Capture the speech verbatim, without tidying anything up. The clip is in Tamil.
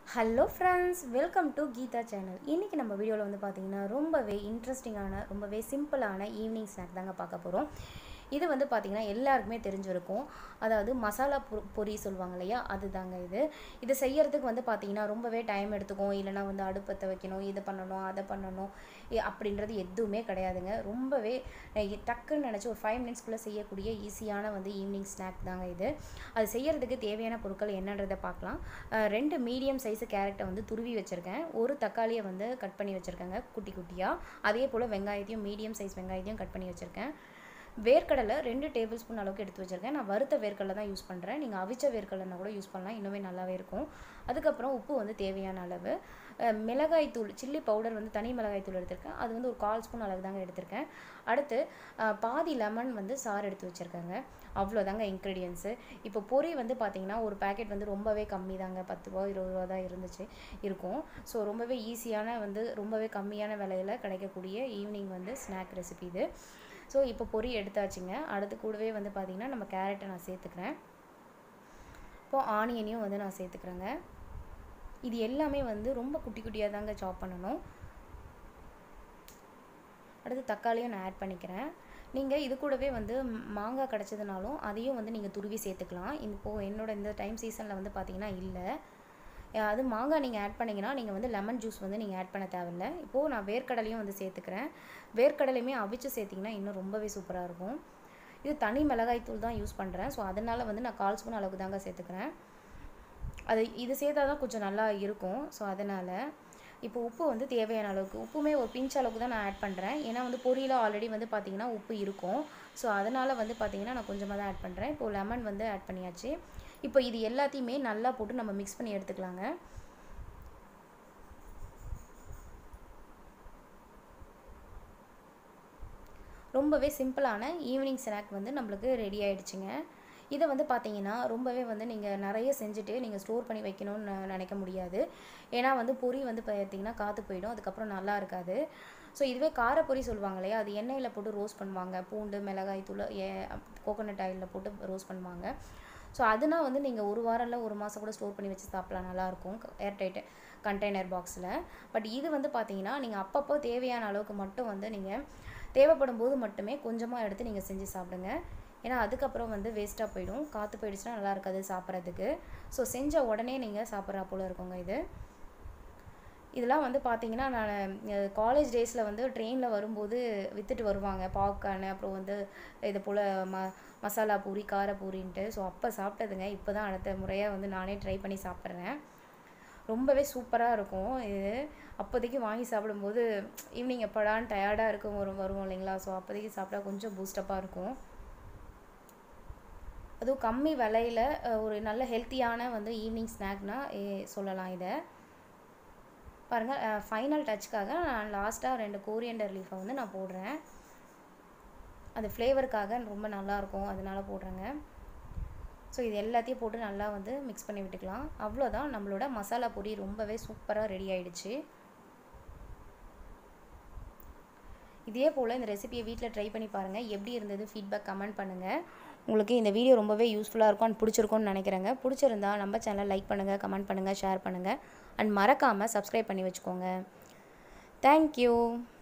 Hello friends, welcome to Geetha channel. இன்றைக்கி நம்ம வீடியோவில் வந்து பார்த்திங்கன்னா ரொம்பவே இன்ட்ரெஸ்டிங்கான ரொம்பவே சிம்பிளான ஈவினிங் ஸ்நாக் தாங்க பார்க்க போகிறோம். இது வந்து பார்த்திங்கன்னா எல்லாருக்குமே தெரிஞ்சிருக்கும். அதாவது மசாலா பொ பொரி சொல்லுவாங்க இல்லையா, அது தாங்க இது. இது செய்யறதுக்கு வந்து பார்த்திங்கன்னா ரொம்பவே டைம் எடுத்துக்கும். இல்லைனா வந்து அடுப்பத்தை வைக்கணும், இதை பண்ணணும், அதை பண்ணணும் அப்படின்றது எதுவுமே கிடையாதுங்க. ரொம்பவே டக்குன்னு நினச்சி ஒரு ஃபைவ் மினிட்ஸ்க்குள்ளே செய்யக்கூடிய ஈஸியான வந்து ஈவினிங் ஸ்நாக் தாங்க இது. அது செய்யறதுக்கு தேவையான பொருட்கள் என்னன்றதை பார்க்கலாம். ரெண்டு மீடியம் சைஸு கேரட்டை வந்து துருவி வச்சுருக்கேன். ஒரு தக்காளியை வந்து கட் பண்ணி வச்சுருக்கேங்க குட்டி குட்டியாக. அதே போல் வெங்காயத்தையும் மீடியம் சைஸ் வெங்காயத்தையும் கட் பண்ணி வச்சுருக்கேன். வேர்க்கடலை ரெண்டு டேபிள் ஸ்பூன் அளவுக்கு எடுத்து வச்சுருக்கேன். நான் வறுத்த வேர்க்கடலை தான் யூஸ் பண்ணுறேன். நீங்கள் அவிச்ச வேர்க்கடலைனா கூட யூஸ் பண்ணலாம், இன்னுமே நல்லாவே இருக்கும். அதுக்கப்புறம் உப்பு வந்து தேவையான அளவு, மிளகாய் தூள் சில்லி பவுடர் வந்து தனி மிளகாய் தூள் எடுத்திருக்கேன். அது வந்து ஒரு கால் ஸ்பூன் அளவு தாங்க எடுத்திருக்கேன். அடுத்து பாதி லெமன் வந்து சாறு எடுத்து வச்சுருக்கேங்க. அவ்வளோதாங்க இன்க்ரீடியன்ஸு. இப்போ பொரி வந்து பார்த்திங்கன்னா ஒரு பேக்கெட் வந்து ரொம்பவே கம்மி தாங்க, பத்து ரூபா இருபது ரூபா தான் இருந்துச்சு இருக்கும். ஸோ ரொம்பவே ஈஸியான வந்து ரொம்பவே கம்மியான விலையில் கிடைக்கக்கூடிய ஈவினிங் வந்து ஸ்நாக் ரெசிபி இது. ஸோ இப்போ பொரி எடுத்தாச்சுங்க. அடுத்து கூடவே வந்து பார்த்திங்கன்னா நம்ம கேரட்டை நான் சேர்த்துக்கிறேன். இப்போது ஆனியனையும் வந்து நான் சேர்த்துக்கிறேங்க. இது எல்லாமே வந்து ரொம்ப குட்டி குட்டியாக தாங்க சாப் பண்ணணும். அடுத்து தக்காளியும் நான் ஆட் பண்ணிக்கிறேன். நீங்கள் இது கூடவே வந்து மாங்காய் கிடச்சதுனாலும் அதையும் வந்து நீங்கள் துருவி சேர்த்துக்கலாம். இப்போது என்னோட இந்த டைம் சீசனில் வந்து பார்த்திங்கன்னா இல்லை. அது மாங்காய் நீங்கள் ஆட் பண்ணிங்கன்னா நீங்கள் வந்து லெமன் ஜூஸ் வந்து நீங்கள் ஆட் பண்ண தேவையில்லை. இப்போது நான் வேர்க்கடலையும் வந்து சேர்த்துக்கிறேன். வேர்க்கடலையுமே அவிச்சு சேர்த்திங்கன்னா இன்னும் ரொம்பவே சூப்பராக இருக்கும். இது தனி மிளகாய் தூள் தான் யூஸ் பண்ணுறேன். ஸோ அதனால் வந்து நான் கால் ஸ்பூன் அளவுக்கு தாங்க சேர்த்துக்கிறேன். அது இது சேர்த்தா தான் கொஞ்சம் நல்லா இருக்கும். ஸோ அதனால் இப்போ உப்பு வந்து தேவையான அளவுக்கு, உப்புமே ஒரு பிஞ்ச் அளவுக்கு தான் நான் ஆட் பண்ணுறேன். ஏன்னா வந்து பொரியில் ஆல்ரெடி வந்து பார்த்திங்கன்னா உப்பு இருக்கும். ஸோ அதனால் வந்து பார்த்திங்கன்னா நான் கொஞ்சமாக தான் ஆட் பண்ணுறேன். இப்போது லெமன் வந்து ஆட் பண்ணியாச்சு. இப்போ இது எல்லாத்தையுமே நல்லா போட்டு நம்ம மிக்ஸ் பண்ணி எடுத்துக்கலாங்க. ரொம்பவே சிம்பிளான ஈவினிங் ஸ்நாக் வந்து நம்மளுக்கு ரெடி ஆகிடுச்சுங்க. இதை வந்து பார்த்திங்கன்னா ரொம்பவே வந்து நீங்கள் நிறைய செஞ்சுட்டு நீங்கள் ஸ்டோர் பண்ணி வைக்கணும்னு நினைக்க முடியாது. ஏன்னா வந்து பொரி வந்து பார்த்திங்கன்னா காற்று போயிடும், அதுக்கப்புறம் நல்லா இருக்காது. ஸோ இதுவே காரப்பொரி சொல்லுவாங்க இல்லையா, அது எண்ணெயில் போட்டு ரோஸ்ட் பண்ணுவாங்க. பூண்டு மிளகாய் தூள் ஏ கோகோனட் ஆயிலில் போட்டு ரோஸ்ட் பண்ணுவாங்க. ஸோ அதுனா வந்து நீங்கள் ஒரு வாரம் இல்லை ஒரு மாதம் கூட ஸ்டோர் பண்ணி வச்சு சாப்பிட்லாம், நல்லாயிருக்கும் ஏர்டைட் கண்டெய்னர் பாக்ஸில். பட் இது வந்து பார்த்திங்கன்னா நீங்கள் அப்பப்போ தேவையான அளவுக்கு மட்டும் வந்து நீங்கள் தேவைப்படும் போது மட்டுமே கொஞ்சமாக எடுத்து நீங்கள் செஞ்சு சாப்பிடுங்க. ஏன்னா அதுக்கப்புறம் வந்து வேஸ்ட்டாக போயிடும், காற்று போயிடுச்சுன்னா நல்லா இருக்காது சாப்பிட்றதுக்கு. ஸோ செஞ்ச உடனே நீங்கள் சாப்பிட்றா போல் இருக்குங்க இது. இதெல்லாம் வந்து பார்த்திங்கன்னா நான் காலேஜ் டேஸில் வந்து ட்ரெயினில் வரும்போது விற்றுட்டு வருவாங்க பாப்கார்னு, அப்புறம் வந்து இது போல் ம மசாலா பூரி கார பூரின்ட்டு. ஸோ அப்போ சாப்பிட்டதுங்க. இப்போ தான் அடுத்த முறையாக வந்து நானே ட்ரை பண்ணி சாப்பிட்றேன். ரொம்பவே சூப்பராக இருக்கும் இது. அப்போதைக்கு வாங்கி சாப்பிடும்போது ஈவினிங் எப்படான்னு டயர்டாக இருக்கும் வரும் வருவோம் இல்லைங்களா, ஸோ அப்போதைக்கு சாப்பிட்டா கொஞ்சம் பூஸ்டப்பாக இருக்கும். அதுவும் கம்மி விலையில் ஒரு நல்ல ஹெல்த்தியான வந்து ஈவினிங் ஸ்நாக்னால் சொல்லலாம் இதை. பாருங்கள், ஃபைனல் டச்சுக்காக நான் லாஸ்ட்டாக ரெண்டு கோரியண்டர் லீஃபை வந்து நான் போடுறேன். அது ஃப்ளேவருக்காக ரொம்ப நல்லாயிருக்கும், அதனால போடுறேங்க. ஸோ இது எல்லாத்தையும் போட்டு நல்லா வந்து மிக்ஸ் பண்ணி விட்டுக்கலாம். அவ்வளோதான், நம்மளோட மசாலா பொரி ரொம்பவே சூப்பராக ரெடி ஆகிடுச்சு. இதே போல் இந்த ரெசிபியை வீட்டில் ட்ரை பண்ணி பாருங்கள். எப்படி இருந்தது ஃபீட்பேக் கமெண்ட் பண்ணுங்கள். உங்களுக்கு இந்த வீடியோ ரொம்பவே யூஸ்ஃபுல்லாக இருக்கும் அண்ட் பிடிச்சிருக்கும்னு நினைக்கிறேங்க. பிடிச்சிருந்தா நம்ம சேனலை லைக் பண்ணுங்கள், கமெண்ட் பண்ணுங்கள், ஷேர் பண்ணுங்கள் அண்ட் மறக்காமல் சப்ஸ்கிரைப் பண்ணி வச்சுக்கோங்க. தேங்க்யூ.